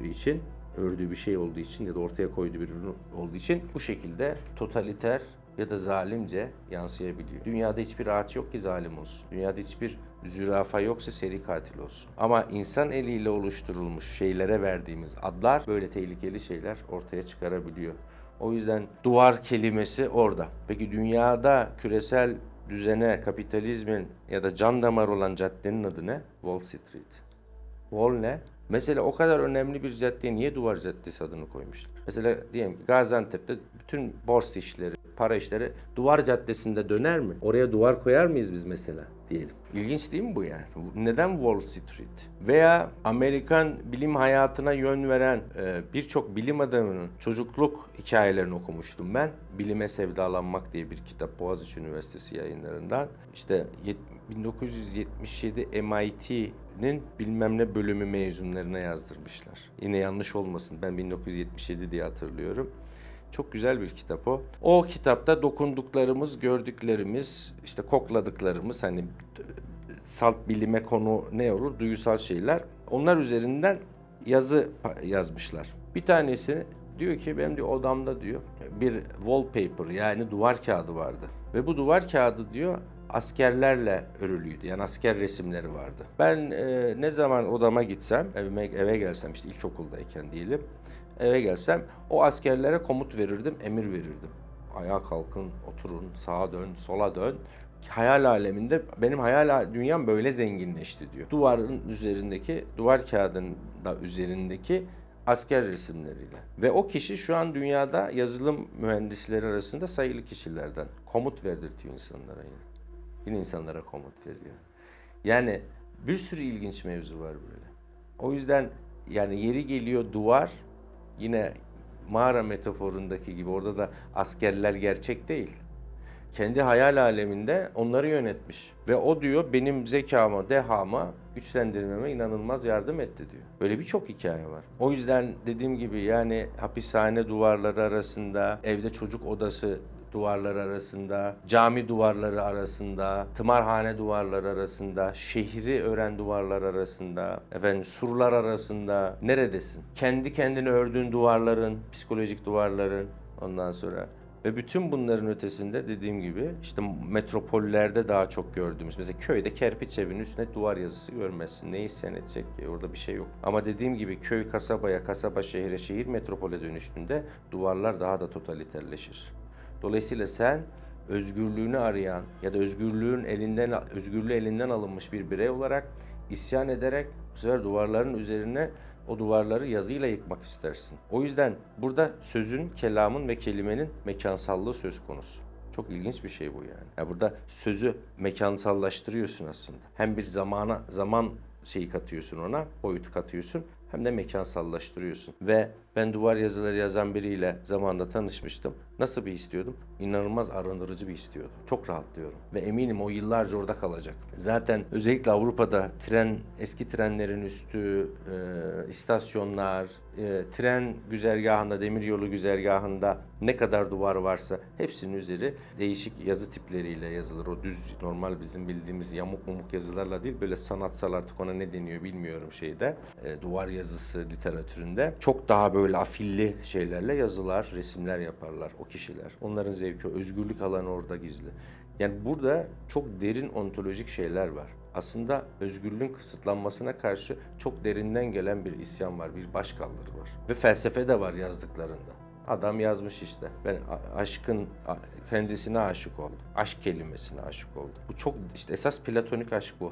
ördüğü bir şey olduğu için ya da ortaya koyduğu bir ürün olduğu için bu şekilde totaliter ya da zalimce yansıyabiliyor. Dünyada hiçbir ağaç yok ki zalim olsun. Dünyada hiçbir zürafa yoksa seri katil olsun. Ama insan eliyle oluşturulmuş şeylere verdiğimiz adlar böyle tehlikeli şeyler ortaya çıkarabiliyor. O yüzden duvar kelimesi orada. Peki dünyada küresel düzene, kapitalizmin ya da can damarı olan caddenin adı ne? Wall Street. Wall ne? Mesela o kadar önemli bir caddeye niye Duvar Caddesi adını koymuşlar? Mesela diyelim ki Gaziantep'te bütün borsa işleri, para işleri Duvar Caddesi'nde döner mi? Oraya duvar koyar mıyız biz mesela diyelim. İlginç değil mi bu yani? Neden Wall Street? Veya Amerikan bilim hayatına yön veren birçok bilim adamının çocukluk hikayelerini okumuştum ben. Bilime Sevdalanmak diye bir kitap Boğaziçi Üniversitesi yayınlarından. İşte 1977 MIT'nin bilmem ne bölümü mezunlarına yazdırmışlar. Yine yanlış olmasın, ben 1977 diye hatırlıyorum. Çok güzel bir kitap o. O kitapta dokunduklarımız, gördüklerimiz, işte kokladıklarımız, hani salt bilime konu ne olur? Duyusal şeyler. Onlar üzerinden yazı yazmışlar. Bir tanesi diyor ki benim diyor odamda diyor bir wallpaper, yani duvar kağıdı vardı. Ve bu duvar kağıdı diyor askerlerle örülüydü. Yani asker resimleri vardı. Ben ne zaman odama gitsem, eve gelsem, işte ilkokuldayken diyelim, eve gelsem o askerlere komut verirdim, emir verirdim. Ayağa kalkın, oturun, sağa dön, sola dön. Hayal aleminde benim hayal dünyam böyle zenginleşti diyor. Duvar kağıdında üzerindeki asker resimleriyle. Ve o kişi şu an dünyada yazılım mühendisleri arasında sayılı kişilerden. Komut verdirtiyor insanlara yine. Yine insanlara komut veriyor. Yani bir sürü ilginç mevzu var böyle. O yüzden yani yeri geliyor duvar, yine mağara metaforundaki gibi orada da askerler gerçek değil. Kendi hayal aleminde onları yönetmiş. Ve o diyor benim zekama, dehama, güçlendirmeme inanılmaz yardım etti diyor. Böyle birçok hikaye var. O yüzden dediğim gibi yani hapishane duvarları arasında, evde çocuk odası duvarları arasında, cami duvarları arasında, tımarhane duvarları arasında, şehri ören duvarlar arasında, surlar arasında neredesin? Kendi kendine ördüğün duvarların, psikolojik duvarların, ondan sonra ve bütün bunların ötesinde dediğim gibi işte metropollerde daha çok gördüğümüz, mesela köyde kerpiç evinin üstüne duvar yazısı görmezsin. Ne isyan edecek ki? Orada bir şey yok. Ama dediğim gibi köy kasabaya, kasaba şehre, şehir metropole dönüştüğünde duvarlar daha da totaliterleşir. Dolayısıyla sen özgürlüğünü arayan ya da özgürlüğü elinden alınmış bir birey olarak isyan ederek bu sefer duvarların üzerine o duvarları yazıyla yıkmak istersin. O yüzden burada sözün, kelamın ve kelimenin mekansallığı söz konusu. Çok ilginç bir şey bu yani. Ya burada sözü mekansallaştırıyorsun aslında. Hem bir zaman şeyi katıyorsun ona, boyutu katıyorsun. hem de mekansallaştırıyorsun. Ve ben duvar yazıları yazan biriyle zamanında tanışmıştım. Nasıl bir his diyordum? İnanılmaz arındırıcı bir his diyordum. Çok rahatlıyorum. Ve eminim o yıllarca orada kalacak. Zaten özellikle Avrupa'da eski trenlerin üstü, istasyonlar, tren güzergahında, demiryolu güzergahında ne kadar duvar varsa hepsinin üzeri değişik yazı tipleriyle yazılır. O düz, normal bizim bildiğimiz yamuk mumuk yazılarla değil, böyle sanatsal, artık ona ne deniyor bilmiyorum şeyde. Duvar yazısı literatüründe çok daha böyle afilli şeylerle yazılar, resimler yaparlar o kişiler. Onların zevki, o özgürlük alanı orada gizli. Yani burada çok derin ontolojik şeyler var. Aslında özgürlüğün kısıtlanmasına karşı çok derinden gelen bir isyan var, bir başkaldırı var. Ve felsefe de var yazdıklarında. Adam yazmış işte, ben aşkın kendisine aşık oldum. Aşk kelimesine aşık oldum. Bu çok, işte esas platonik aşk bu.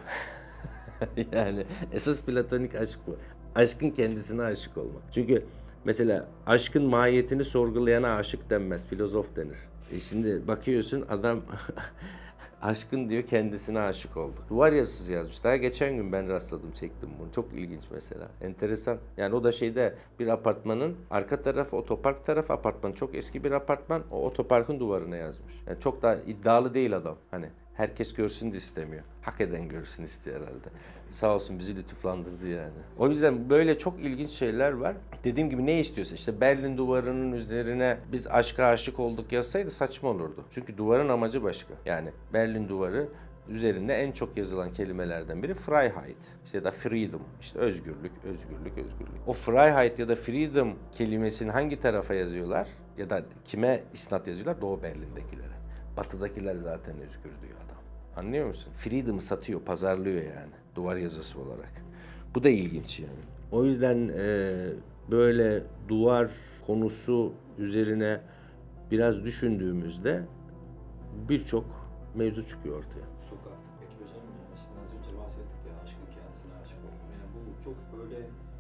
Yani esas platonik aşk bu. Aşkın kendisine aşık olmak. Çünkü mesela aşkın mahiyetini sorgulayana aşık denmez, filozof denir. Şimdi bakıyorsun adam aşkın diyor kendisine aşık oldu. Duvar yazısı yazmış. Daha geçen gün ben rastladım, çektim bunu. Çok ilginç mesela. Enteresan. Yani o da şeyde, bir apartmanın arka tarafı, otopark tarafı apartman. Çok eski bir apartman. O otoparkın duvarına yazmış. Yani çok da iddialı değil adam. Hani herkes görsün de istemiyor. Hak eden görsün istiyor herhalde. Sağ olsun bizi lütuflandırdı yani. O yüzden böyle çok ilginç şeyler var. Dediğim gibi ne istiyorsa, işte Berlin Duvarı'nın üzerine biz aşka aşık olduk yazsaydı saçma olurdu. Çünkü duvarın amacı başka. Yani Berlin Duvarı üzerinde en çok yazılan kelimelerden biri Freiheit, işte ya da Freedom, işte özgürlük, özgürlük, özgürlük. O Freiheit ya da Freedom kelimesini hangi tarafa yazıyorlar ya da kime isnat yazıyorlar? Doğu Berlin'dekilere. Batıdakiler zaten özgür diyor adam. Anlıyor musun? Freedom'ı satıyor, pazarlıyor yani duvar yazısı olarak. Bu da ilginç yani. O yüzden böyle duvar konusu üzerine biraz düşündüğümüzde birçok mevzu çıkıyor ortaya. Sokak. Peki hocam, şimdi az önce bahsettik ya, aşkın kendisine aşık oldum. Yani bu çok böyle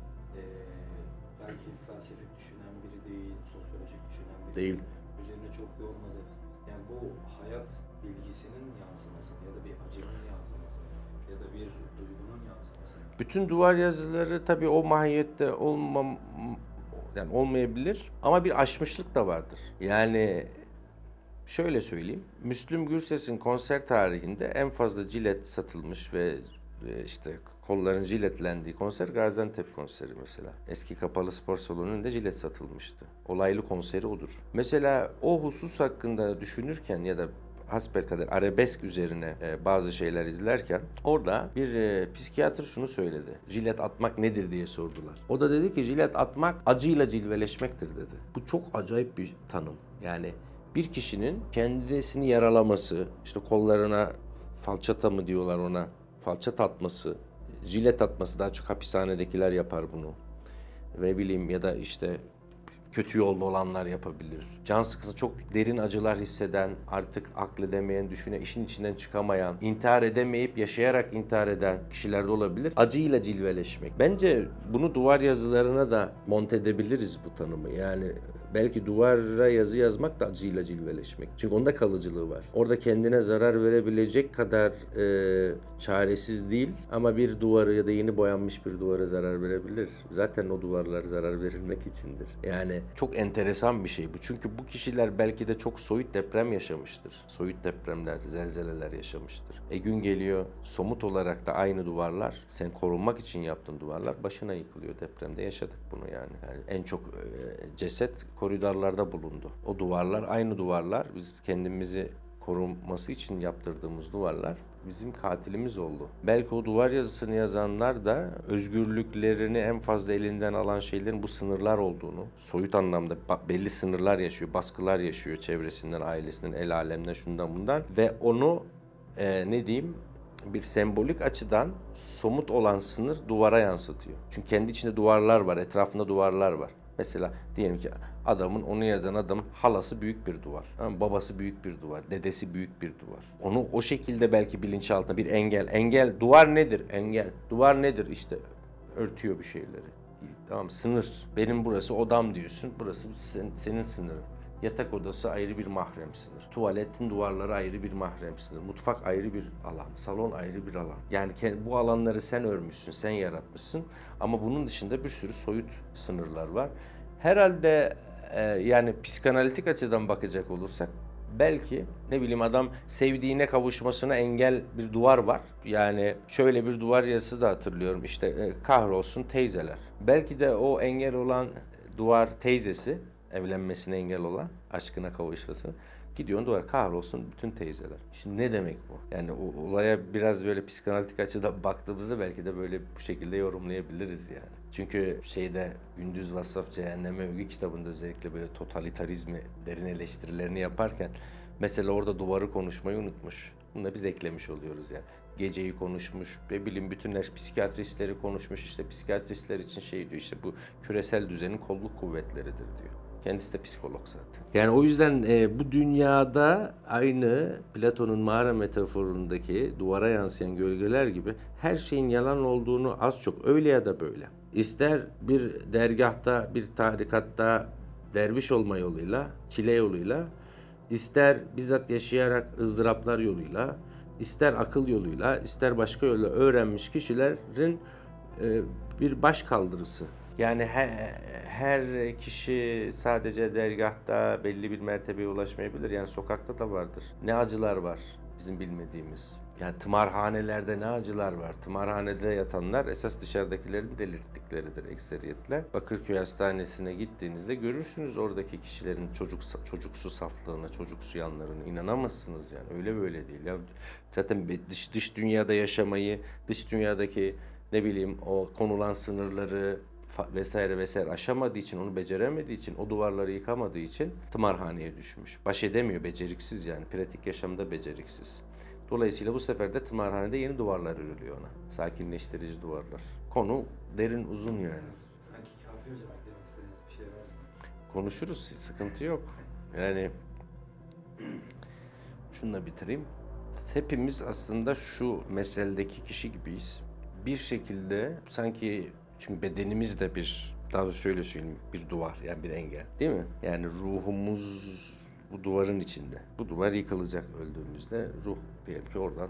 belki felsefik düşünen biri değil, sosyolojik düşünen biri Değil. üzerine çok yormadı. Yani bu hayat bilgisinin yansıması ya da bir acının yansıması ya da bir duygunun yansıması. Bütün duvar yazıları tabii o mahiyette yani olmayabilir ama bir aşmışlık da vardır. Yani şöyle söyleyeyim, Müslüm Gürses'in konser tarihinde en fazla jilet satılmış ve işte kolların jiletlendiği konser Gaziantep konseri mesela. Eski kapalı spor salonunda jilet satılmıştı. Olaylı konseri odur. Mesela o husus hakkında düşünürken ya da hasbelkader arabesk üzerine bazı şeyler izlerken orada bir psikiyatr şunu söyledi. Jilet atmak nedir diye sordular. O da dedi ki jilet atmak acıyla cilveleşmektir dedi. Bu çok acayip bir tanım. Yani bir kişinin kendisini yaralaması, işte kollarına falçata mı diyorlar ona, falçat atması, jilet atması, daha çok hapishanedekiler yapar bunu. Ve bileyim ya da işte kötü yolda olanlar yapabilir. Can sıkıntısı, çok derin acılar hisseden, artık akledemeyen, işin içinden çıkamayan, intihar edemeyip yaşayarak intihar eden kişilerde olabilir. Acıyla cilveleşmek. Bence bunu duvar yazılarına da monte edebiliriz bu tanımı. Yani belki duvara yazı yazmak da acıyla cilveleşmek. Çünkü onda kalıcılığı var. Orada kendine zarar verebilecek kadar çaresiz değil ama bir duvarı ya da yeni boyanmış bir duvara zarar verebilir. Zaten o duvarlar zarar verilmek içindir. Yani çok enteresan bir şey bu. Çünkü bu kişiler belki de çok soyut deprem yaşamıştır. Soyut depremler, zelzeleler yaşamıştır. Gün geliyor, somut olarak da aynı duvarlar, sen korunmak için yaptığın duvarlar başına yıkılıyor depremde. Yaşadık bunu yani. Yani en çok ceset koridorlarda bulundu. O duvarlar, aynı duvarlar, biz kendimizi korunması için yaptırdığımız duvarlar bizim katilimiz oldu. Belki o duvar yazısını yazanlar da özgürlüklerini en fazla elinden alan şeylerin bu sınırlar olduğunu, soyut anlamda belli sınırlar yaşıyor, baskılar yaşıyor çevresinden, ailesinden, el alemden, şundan bundan ve onu ne diyeyim, bir sembolik açıdan somut olan sınır duvara yansıtıyor. Çünkü kendi içinde duvarlar var, etrafında duvarlar var. Mesela diyelim ki onu yazan adamın halası büyük bir duvar, babası büyük bir duvar, dedesi büyük bir duvar. Onu o şekilde belki bilinçaltında bir engel, duvar nedir? Duvar nedir? İşte örtüyor bir şeyleri. Tamam, sınır. Benim burası odam diyorsun, burası senin sınırın. Yatak odası ayrı bir mahrem sınır. Tuvaletin duvarları ayrı bir mahrem sınır. Mutfak ayrı bir alan. Salon ayrı bir alan. Yani bu alanları sen örmüşsün, sen yaratmışsın. Ama bunun dışında bir sürü soyut sınırlar var. Herhalde yani psikanalitik açıdan bakacak olursak belki ne bileyim adam sevdiğine kavuşmasına engel bir duvar var. Yani şöyle bir duvar yazısı da hatırlıyorum işte kahrolsun teyzeler. Belki de o engel olan duvar teyzesi, evlenmesine engel olan, aşkına kavuşmasına. Gidiyorsun duvar kahrolsun bütün teyzeler. Şimdi ne demek bu? Yani o olaya biraz böyle psikanalitik açıdan baktığımızda belki de böyle bu şekilde yorumlayabiliriz yani. Çünkü Gündüz Vassaf Cehenneme Övgü kitabında özellikle böyle totalitarizmi derin eleştirilerini yaparken mesela orada duvarı konuşmayı unutmuş. Bunu da biz eklemiş oluyoruz yani. Geceyi konuşmuş, bütünler psikiyatristleri konuşmuş, işte psikiyatristler için diyor, işte bu küresel düzenin kolluk kuvvetleridir diyor. Kendisi de psikolog zaten. Yani o yüzden bu dünyada aynı Platon'un mağara metaforundaki duvara yansıyan gölgeler gibi her şeyin yalan olduğunu az çok öyle ya da böyle. İster bir dergahta, bir tarikatta derviş olma yoluyla, çile yoluyla, ister bizzat yaşayarak ızdıraplar yoluyla, ister akıl yoluyla, ister başka yolla öğrenmiş kişilerin bir baş kaldırısı. Yani her kişi sadece dergahta belli bir mertebeye ulaşmayabilir. Yani sokakta da vardır. Ne acılar var bizim bilmediğimiz. Yani tımarhanelerde ne acılar var. Tımarhanede yatanlar esas dışarıdakilerin delirttikleridir ekseriyetle. Bakırköy Hastanesi'ne gittiğinizde görürsünüz oradaki kişilerin çocuksu saflığına, çocuksu yanlarına. İnanamazsınız yani. Öyle böyle değil. Ya zaten dış dünyada yaşamayı, dış dünyadaki o konulan sınırları vesaire vesaire aşamadığı için, onu beceremediği için, o duvarları yıkamadığı için tımarhaneye düşmüş. Baş edemiyor, beceriksiz yani. Pratik yaşamda beceriksiz. Dolayısıyla bu sefer de tımarhanede yeni duvarlar örülüyor ona. Sakinleştirici duvarlar. Konu derin, uzun yani. Sanki Kafi Hocam eklemek istediğiniz bir şey varsa. Konuşuruz, sıkıntı yok. Yani şununla bitireyim. Hepimiz aslında şu meseldeki kişi gibiyiz. Bir şekilde sanki, çünkü bedenimiz de daha doğrusu şöyle söyleyeyim, bir duvar, yani bir engel, değil mi? Yani ruhumuz bu duvarın içinde. Bu duvar yıkılacak öldüğümüzde, ruh diyelim ki oradan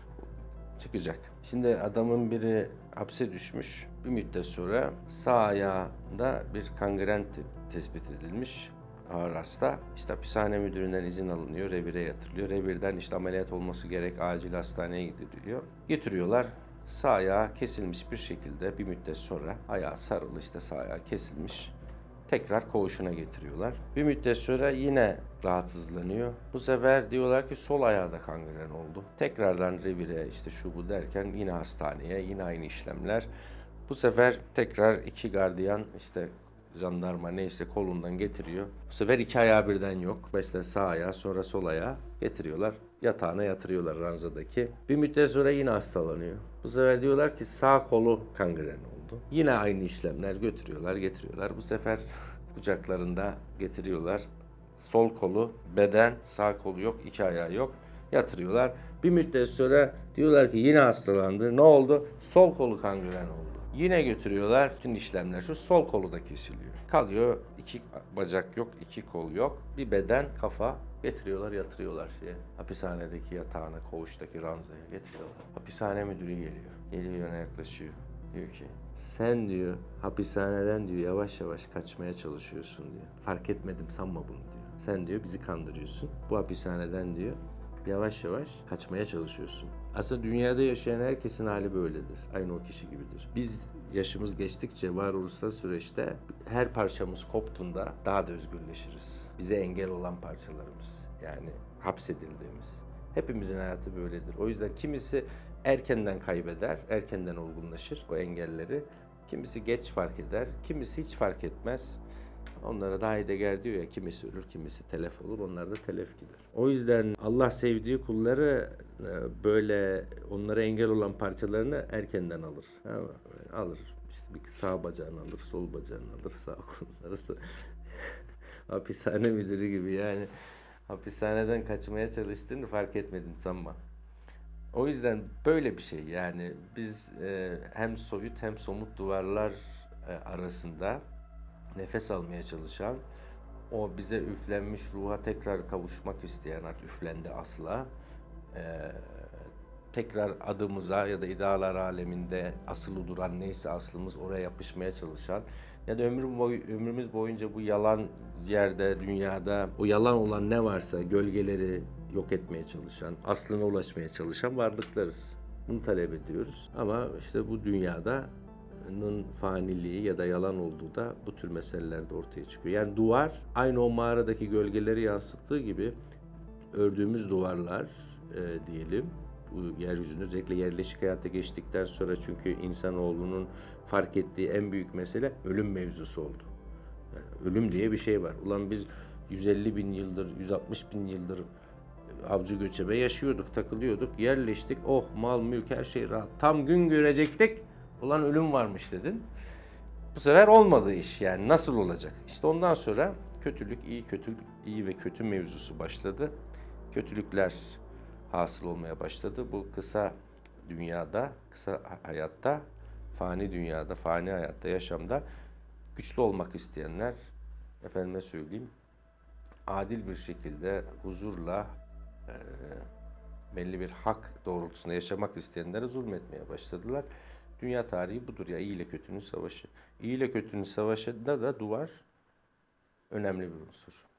çıkacak. Şimdi adamın biri hapse düşmüş. Bir müddet sonra sağ ayağında bir kangren tespit edilmiş. Ağır hasta. İşte hapishane müdüründen izin alınıyor, revire yatırılıyor. Revirden işte ameliyat olması gerek, acil hastaneye gidiliyor. Getiriyorlar. Sağ ayağı kesilmiş bir şekilde bir müddet sonra ayağı sarılı, işte sağ ayağı kesilmiş. Tekrar koğuşuna getiriyorlar. Bir müddet sonra yine rahatsızlanıyor. Bu sefer diyorlar ki sol ayağı da kangren oldu. Tekrardan revire, işte şu bu derken yine hastaneye, yine aynı işlemler. Bu sefer tekrar iki gardiyan, işte jandarma neyse kolundan getiriyor. Bu sefer iki ayağı birden yok. Başta sağ ayağı, sonra sol ayağı getiriyorlar. Yatağına yatırıyorlar ranzadaki. Bir müddet sonra yine hastalanıyor. Bu sefer diyorlar ki sağ kolu kangren oldu. Yine aynı işlemler, götürüyorlar, getiriyorlar. Bu sefer kucaklarında getiriyorlar. Sol kolu, beden, sağ kolu yok, iki ayağı yok. Yatırıyorlar. Bir müddet sonra diyorlar ki yine hastalandı. Ne oldu? Sol kolu kangren oldu. Yine götürüyorlar. Bütün işlemler şu, sol kolu da kesiliyor. Kalıyor iki bacak yok, iki kol yok. Bir beden, kafa, getiriyorlar, yatırıyorlar hapishanedeki yatağına, koğuştaki ranzaya getiriyorlar. Hapishane müdürü geliyor. Geliyor, yana yaklaşıyor. Diyor ki sen diyor hapishaneden diyor yavaş yavaş kaçmaya çalışıyorsun diyor. Fark etmedim sanma bunu diyor. Sen diyor bizi kandırıyorsun. Bu hapishaneden diyor yavaş yavaş kaçmaya çalışıyorsun. Aslında dünyada yaşayan herkesin hali böyledir. Aynı o kişi gibidir. Biz yaşımız geçtikçe varoluşsal süreçte her parçamız koptuğunda daha da özgürleşiriz. Bize engel olan parçalarımız, yani hapsedildiğimiz. Hepimizin hayatı böyledir. O yüzden kimisi erkenden kaybeder, erkenden olgunlaşır o engelleri. Kimisi geç fark eder, kimisi hiç fark etmez. Onlara da Heidegger diyor ya, kimisi ölür, kimisi telef olur, onlar da telef gider. O yüzden Allah sevdiği kulları böyle onlara engel olan parçalarını erkenden alır. Alır. İşte bir sağ bacağını alır, sol bacağını alır, sağ kolunu alır. Hapishane müdürü gibi yani. Hapishaneden kaçmaya çalıştığını fark etmedim sanma. O yüzden böyle bir şey yani biz hem soyut hem somut duvarlar arasında nefes almaya çalışan o bize üflenmiş ruha tekrar kavuşmak isteyen, artık üflendi asla. Tekrar adımıza ya da idealar aleminde asılı duran neyse aslımız oraya yapışmaya çalışan ya da ömrümüz boyunca bu yalan yerde, dünyada o yalan olan ne varsa gölgeleri yok etmeye çalışan, aslına ulaşmaya çalışan varlıklarız. Bunu talep ediyoruz. Ama işte bu dünyanın faniliği ya da yalan olduğu da bu tür meselelerde ortaya çıkıyor. Yani duvar aynı o mağaradaki gölgeleri yansıttığı gibi ördüğümüz duvarlar diyelim, bu yeryüzünde özellikle yerleşik hayata geçtikten sonra, çünkü insanoğlunun fark ettiği en büyük mesele ölüm mevzusu oldu. Yani ölüm diye bir şey var. Ulan biz 150 bin yıldır, 160 bin yıldır avcı göçebe yaşıyorduk, takılıyorduk, yerleştik. Oh, mal, mülk, her şey rahat. Tam gün görecektik. Ulan ölüm varmış dedin. Bu sefer olmadı iş, yani nasıl olacak? İşte ondan sonra kötülük, iyi ve kötü mevzusu başladı. Kötülükler hasıl olmaya başladı. Bu kısa dünyada, kısa hayatta, fani dünyada, fani hayatta, yaşamda güçlü olmak isteyenler, efendime söyleyeyim, adil bir şekilde, huzurla, belli bir hak doğrultusunda yaşamak isteyenlere zulmetmeye başladılar. Dünya tarihi budur ya, iyi ile kötünün savaşı. İyi ile kötünün savaşında da duvar önemli bir unsur.